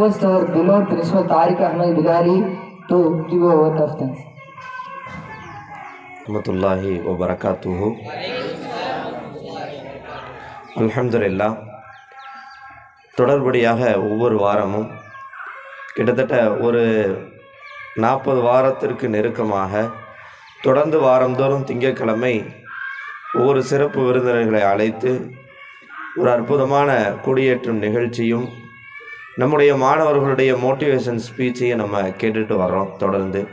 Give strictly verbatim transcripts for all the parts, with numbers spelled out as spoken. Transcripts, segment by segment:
request our beloved Principal Tariq Ahmed Bigari to give a word of thanks. Rahmatullahi wa barakatuhu. Alhamdulillah. தொடர்படியாக ஒவ்வொரு வாரமும் கிட்டத்தட்ட ஒரு நாற்பது வாரத்திற்கு நெருக்கமாக தொடர்ந்து வாரந்தோறும் திங்கட்கிழமை ஒவ்வொரு சிறப்பு விருந்தினர்களை அழைத்து ஒரு அற்புதமான கொடியேற்றும் நிகழ்ச்சியும் நம்முடைய மாணவர்களுடைய மோட்டிவேஷன் ஸ்பீச்சையும் நம்ம கேட்டுட்டு வர்றோம். தொடர்ந்து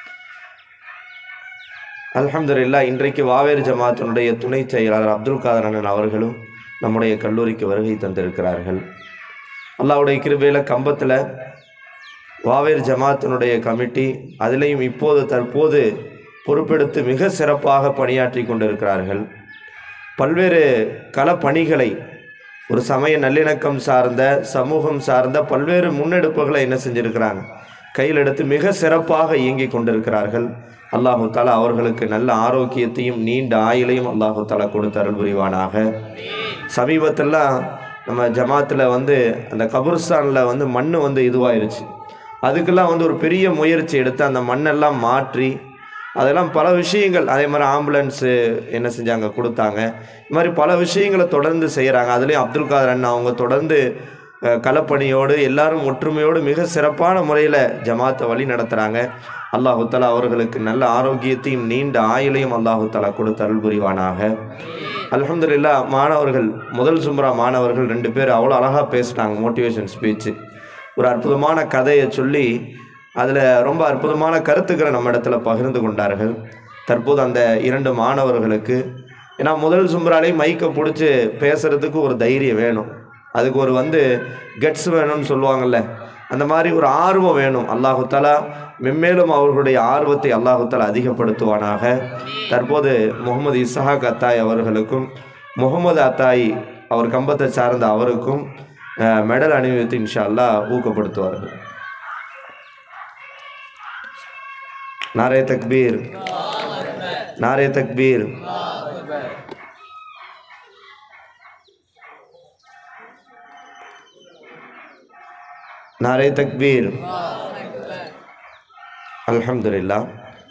அல்ஹம்துலில்லாஹ் இன்றைக்கு வாவேர் ஜமாத்தினுடைய துணை செயலாளர் அப்துல் காதர் அண்ணன் அவர்களும் நம்முடைய கல்லூரிக்கு வருகை தந்திருக்கிறார்கள். அல்லாஹ்வுடைய கிருபையில் கம்பத்தில் வாவேர் ஜமாத்தினுடைய கமிட்டி அதிலையும் இப்போது தற்போது பொறுப்பெடுத்து மிக சிறப்பாக பணியாற்றி கொண்டிருக்கிறார்கள். பல்வேறு கள பணிகளை ஒரு சமய நல்லிணக்கம் சார்ந்த சமூகம் சார்ந்த பல்வேறு முன்னெடுப்புகளை என்ன செஞ்சுருக்கிறாங்க கையில் எடுத்து மிக சிறப்பாக இயங்கி கொண்டிருக்கிறார்கள். அல்லாஹு தாலா அவர்களுக்கு நல்ல ஆரோக்கியத்தையும் நீண்ட ஆயுளையும் அல்லாஹு தாலா கொடுத்து அருள் புரிவானாக. சமீபத்திலாம் நம்ம ஜமாத்தில் வந்து அந்த கபுர்ஸ்தானில் வந்து மண் வந்து இதுவாயிருச்சு. அதுக்கெல்லாம் வந்து ஒரு பெரிய முயற்சி எடுத்து அந்த மண்ணெல்லாம் மாற்றி அதெல்லாம் பல விஷயங்கள் அதே மாதிரி ஆம்புலன்ஸு என்ன செஞ்சாங்க கொடுத்தாங்க. இது மாதிரி பல விஷயங்களை தொடர்ந்து செய்கிறாங்க. அதுலேயும் அப்துல் காதர் அண்ணா அவங்க தொடர்ந்து களப்பணியோடு எல்லாரும் ஒற்றுமையோடு மிக சிறப்பான முறையில் ஜமாத்தை வழி நடத்துகிறாங்க. அல்லாஹு தஆலா அவர்களுக்கு நல்ல ஆரோக்கியத்தையும் நீண்ட ஆயுளையும் அல்லாஹு தஆலா கொடுத்து அருள் புரிவானாக. அல்ஹம்துலில்லாஹ் மாணவர்கள் முதல் சும்ரா மாணவர்கள் ரெண்டு பேர் அவ்வளோ அழகாக பேசினாங்க. மோட்டிவேஷன் ஸ்பீச்சு ஒரு அற்புதமான கதையை சொல்லி அதில் ரொம்ப அற்புதமான கருத்துக்களை நம்ம இடத்துல பகிர்ந்து கொண்டார்கள். தற்போது அந்த இரண்டு மாணவர்களுக்கு ஏன்னா முதல் சும்ராலே மைக்கை பிடிச்சி பேசுகிறதுக்கு ஒரு தைரியம் வேணும், அதுக்கு ஒரு வந்து கட்ஸ் வேணும்னு சொல்லுவாங்கள்ல, அந்த மாதிரி ஒரு ஆர்வம் வேணும். அல்லாஹு தஆலா மென்மேலும் அவர்களுடைய ஆர்வத்தை அல்லாஹு தஆலா அதிகப்படுத்துவானாக. தற்போது முகமது இஸ்ஹாக் அத்தாய் அவர்களுக்கும் முகமது அத்தாய் அவர் கம்பத்தை சார்ந்த அவருக்கும் மெடல் அணிவித்து இன்ஷா அல்லாஹ் ஊக்கப்படுத்துவார்கள். நாரே தக்பீர், நாரே தக்பீர். நாரே தக்பீர். அல்ஹம்துலில்லாஹ்.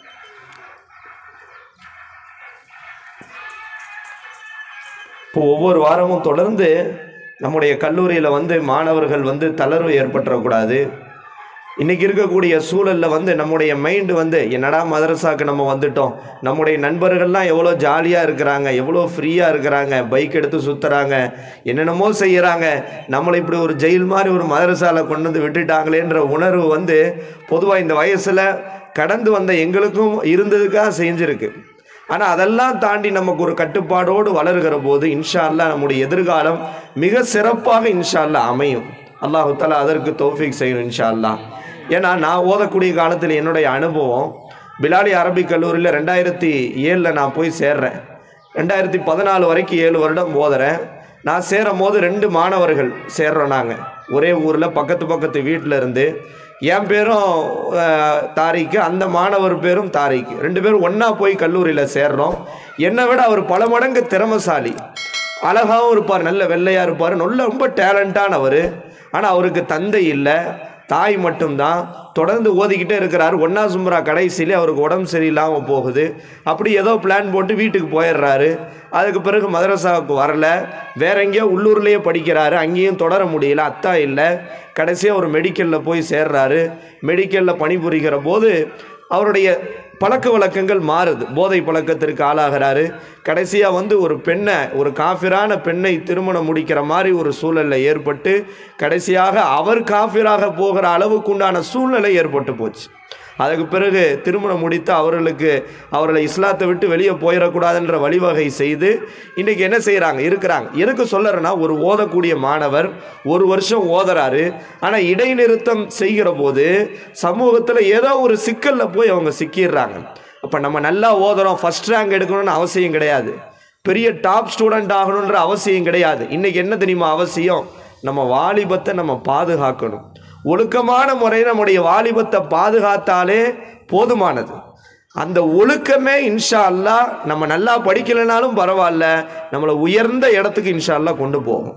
இப்போ ஒவ்வொரு வாரமும் தொடர்ந்து நம்முடைய கல்லூரியில் வந்து மாணவர்கள் வந்து தளர்வு ஏற்பட்டுறக்கூடாது. இன்றைக்கி இருக்கக்கூடிய சூழலில் வந்து நம்முடைய மைண்டு வந்து என்னடா மதரசாவுக்கு நம்ம வந்துட்டோம், நம்முடைய நண்பர்கள்லாம் எவ்வளோ ஜாலியாக இருக்கிறாங்க, எவ்வளோ ஃப்ரீயாக இருக்கிறாங்க, பைக் எடுத்து சுற்றுறாங்க, என்னென்னமோ செய்கிறாங்க, நம்மளை இப்படி ஒரு ஜெயில் மாதிரி ஒரு மதரசாவில் கொண்டு வந்து விட்டுட்டாங்களேன்ற உணர்வு வந்து பொதுவாக இந்த வயசில் கடந்து வந்த எங்களுக்கும் இருந்ததுக்காக செஞ்சுருக்கு. ஆனால் அதெல்லாம் தாண்டி நமக்கு ஒரு கட்டுப்பாடோடு வளர்கிற போது இன்ஷா அல்லாஹ் நம்முடைய எதிர்காலம் மிக சிறப்பாக இன்ஷா அல்லாஹ் அமையும். அல்லாஹு தஆலா அதற்கு தௌஃபீக் செய்யணும் இன்ஷா அல்லாஹ். ஏன்னா நான் ஓதக்கூடிய காலத்தில் என்னுடைய அனுபவம் பிலாலி அரபிக் கல்லூரியில் ரெண்டாயிரத்தி ஏழில் நான் போய் சேர்றேன். ரெண்டாயிரத்தி பதினாலு வரைக்கும் ஏழு வருடம் ஓதுறேன். நான் சேரும் போது ரெண்டு மாணவர்கள் சேர்றோம். நாங்கள் ஒரே ஊரில் பக்கத்து பக்கத்து வீட்டில் இருந்து என் பேரும் தாரிக்கு, அந்த மாணவர் பேரும் தாரிக்கு, ரெண்டு பேரும் ஒன்றா போய் கல்லூரியில் சேர்றோம். என்னை விட அவர் பல மடங்கு திறமசாலி, அழகாகவும் இருப்பார், நல்ல வெள்ளையாக இருப்பார், நல்ல ரொம்ப டேலண்டானவர். ஆனால் அவருக்கு தந்தை இல்லை, தாய் மட்டும்தான். தொடர்ந்து ஓதிக்கிட்டே இருக்கிறார். ஒன்றா சும்ரா கடைசியிலே அவருக்கு உடம்பு சரியில்லாமல் போகுது. அப்படி ஏதோ பிளான் போட்டு வீட்டுக்கு போயிடுறாரு. அதுக்கு பிறகு மதரசாவுக்கு வரல, வேற எங்கேயோ உள்ளூர்லேயே படிக்கிறாரு, அங்கேயும் தொடர முடியல, அத்தா இல்லை. கடைசியாக ஒரு மெடிக்கலில் போய் சேர்றாரு. மெடிக்கலில் பணிபுரிகிற போது அவருடைய பழக்க வழக்கங்கள் மாறுது, போதை பழக்கத்திற்கு ஆளாகிறாரு. கடைசியாக வந்து ஒரு பெண்ணை, ஒரு காஃபிரான பெண்ணை திருமணம் முடிக்கிற மாதிரி ஒரு சூழலில் ஏற்பட்டு கடைசியாக அவர் காஃபிராக போகிற அளவுக்கு உண்டான சூழ்நிலை ஏற்பட்டு போச்சு. அதுக்கு பிறகு திருமணம் முடித்து அவர்களுக்கு அவர்களை இஸ்லாத்தை விட்டு வெளியே போயிடக்கூடாதுன்ற வழிவகை செய்து இன்றைக்கி என்ன செய்கிறாங்க இருக்கிறாங்க. எதுக்கு சொல்லுறேன்னா, ஒரு ஓதக்கூடிய மாணவர் ஒரு வருஷம் ஓதுறாரு, ஆனால் இடைநிறுத்தம் செய்கிற போது சமூகத்தில் ஏதோ ஒரு சிக்கலில் போய் அவங்க சிக்கிடுறாங்க. அப்போ நம்ம நல்லா ஓதுறோம், ஃபஸ்ட் ரேங்க் எடுக்கணும்னு அவசியம் கிடையாது, பெரிய டாப் ஸ்டூடெண்ட் ஆகணுன்ற அவசியம் கிடையாது. இன்றைக்கி என்ன தெரியுமா அவசியம்? நம்ம வாலிபத்தை நம்ம பாதுகாக்கணும். ஒழுக்கமான முறையில் நம்முடைய வாலிபத்தை பாதுகாத்தாலே போதுமானது. அந்த ஒழுக்கமே இன்ஷா அல்லாஹ் நம்ம நல்லா படிக்கலைனாலும் பரவாயில்ல, நம்மளை உயர்ந்த இடத்துக்கு இன்ஷா அல்லாஹ் கொண்டு போகும்.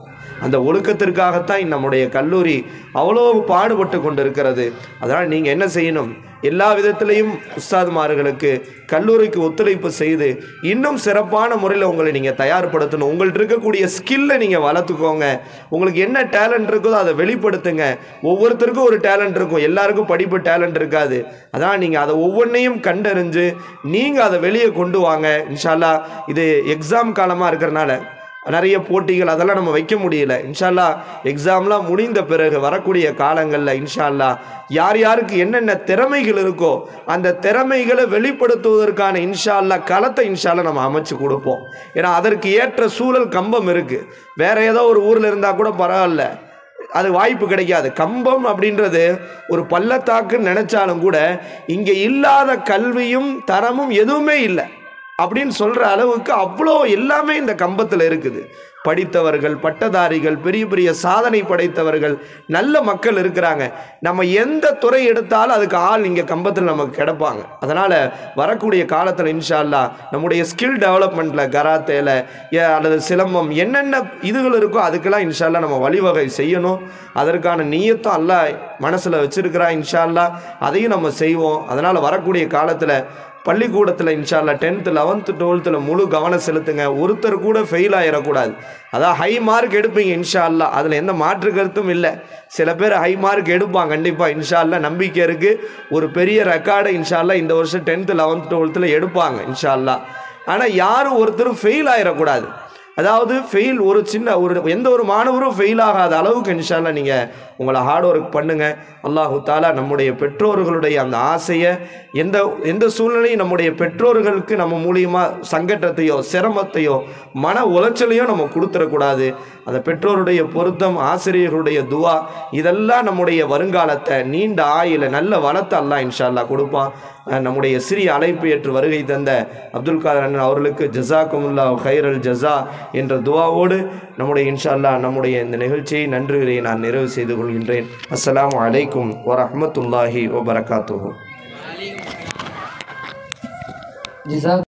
அந்த ஒழுக்கத்திற்காகத்தான் நம்முடைய கல்லூரி அவ்வளோ பாடுபட்டு கொண்டு இருக்கிறது. அதனால் நீங்கள் என்ன செய்யணும், எல்லா விதத்திலையும் உஸ்தாதுமார்களுக்கு கல்லூரிக்கு ஒத்துழைப்பு செய்து இன்னும் சிறப்பான முறையில் உங்களை நீங்கள் தயார்படுத்தணும். உங்கள்கிட்ட இருக்கக்கூடிய ஸ்கில்லை நீங்கள் வளர்த்துக்கோங்க. உங்களுக்கு என்ன டேலண்ட் இருக்குதோ அதை வெளிப்படுத்துங்க. ஒவ்வொருத்தருக்கும் ஒரு டேலண்ட் இருக்கும், எல்லாருக்கும் படிப்பு டேலண்ட் இருக்காது. அதனால் நீங்கள் அதை ஒவ்வொன்றையும் கண்டறிஞ்சு நீங்கள் அதை வெளியே கொண்டு வாங்க. இன்ஷா அல்லாஹ் இது எக்ஸாம் காலமாக இருக்கிறனால நிறைய போட்டிகள் அதெல்லாம் நம்ம வைக்க முடியல. இன்ஷா அல்லாஹ் எக்ஸாம்லாம் முடிந்த பிறகு வரக்கூடிய காலங்களில் இன்ஷா அல்லாஹ் யார் யாருக்கு என்னென்ன திறமைகள் இருக்கோ அந்த திறமைகளை வெளிப்படுத்துவதற்கான இன்ஷா அல்லாஹ் களத்தை இன்ஷா அல்லாஹ் நம்ம அமைச்சு கொடுப்போம். ஏன்னா அதற்கு ஏற்ற சூழல் கம்பம் இருக்குது. வேற ஏதோ ஒரு ஊரில் இருந்தால் கூட பரவாயில்ல, அது வாய்ப்பு கிடைக்காது. கம்பம் அப்படின்றது ஒரு பள்ளத்தாக்குன்னு நினச்சாலும் கூட இங்கே இல்லாத கல்வியும் தரமும் எதுவுமே இல்லை அப்படின்னு சொல்கிற அளவுக்கு அவ்வளோ எல்லாமே இந்த கம்பத்தில் இருக்குது. படித்தவர்கள், பட்டதாரிகள், பெரிய பெரிய சாதனை படைத்தவர்கள், நல்ல மக்கள் இருக்கிறாங்க. நம்ம எந்த துறை எடுத்தாலும் அதுக்கு ஆள் இங்கே கம்பத்தில் நமக்கு கிடப்பாங்க. அதனால் வரக்கூடிய காலத்தில் இன்ஷா அல்லாஹ் நம்முடைய ஸ்கில் டெவலப்மெண்ட்டில் கராத்தேல அல்லது சிலம்பம் என்னென்ன இதுகள் இருக்கோ அதுக்கெல்லாம் இன்ஷா அல்லாஹ் நம்ம வழிவகை செய்யணும். அதற்கான நியத்தும் அல்லாஹ் மனசில் வச்சுருக்கிறா. இன்ஷா அல்லாஹ் அதையும் நம்ம செய்வோம். அதனால் வரக்கூடிய காலத்தில் பள்ளிக்கூடத்தில் இன்ஷா அல்லாஹ் டென்த்து லெவன்த்து டுவெல்த்தில் முழு கவனம் செலுத்துங்க. ஒருத்தர் கூட ஃபெயில் ஆகிடக்கூடாது. அதான் ஹை மார்க் எடுப்பீங்க இன்ஷா அல்லாஹ், அதில் எந்த மாற்று கருத்தும் இல்லை. சில பேர் ஹை மார்க் எடுப்பாங்க கண்டிப்பாக இன்ஷா அல்லாஹ், நம்பிக்கை இருக்குது. ஒரு பெரிய ரெக்கார்டை இன்ஷா அல்லாஹ் இந்த வருஷம் டென்த்து லெவன்த்து டுவெல்த்தில் எடுப்பாங்க இன்ஷா அல்லாஹ். ஆனால் யாரும் ஒருத்தரும் ஃபெயில் ஆகிடக்கூடாது. அதாவது ஃபெயில் ஒரு சின்ன ஒரு எந்த ஒரு மாணவரும் ஃபெயில் ஆகாத அளவுக்கு இன்ஷா அல்லாஹ் நீங்கள் உங்களை ஹார்ட் ஒர்க் பண்ணுங்கள். அல்லாஹு தாலா நம்முடைய பெற்றோர்களுடைய அந்த ஆசையை எந்த எந்த சூழ்நிலையும் நம்முடைய பெற்றோர்களுக்கு நம்ம மூலியமாக சங்கட்டத்தையோ சிரமத்தையோ மன உளைச்சலையோ நம்ம கொடுத்துடக்கூடாது. அந்த பெற்றோருடைய பொருத்தம், ஆசிரியர்களுடைய துவா, இதெல்லாம் நம்முடைய வருங்காலத்தை நீண்ட ஆயில நல்ல வளத்தை அல்லாஹ் இன்ஷா அல்லாஹ் கொடுப்பான். நம்முடைய சிறிய அழைப்பு ஏற்று வருகை தந்த அப்துல் காதர் அண்ணன் அவர்களுக்கு ஜஸாக்குமுல்லாஹ் ஹைரல் ஜஸா என்ற துவாவோடு நம்முடைய இன்ஷா அல்லாஹ் நம்முடைய இந்த நிகழ்ச்சியை நன்றிகளை நான் நிறைவு செய்து கொள்கின்றேன். அஸ்ஸலாமு அலைக்கும் வரஹ்மத்துல்லாஹி வபரகாத்துஹு.